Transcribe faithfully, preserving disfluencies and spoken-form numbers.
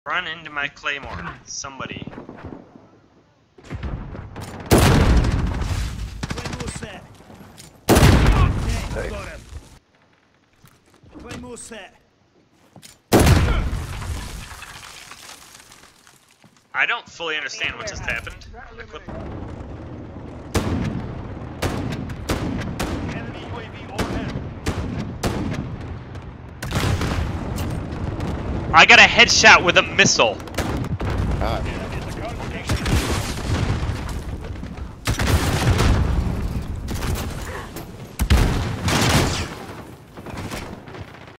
Run into my Claymore. Somebody. Claymore set. Hey. Got him. Claymore set. I don't fully understand what just happened. The clip. Enemy U A V overhead. I got a headshot with a missile. God.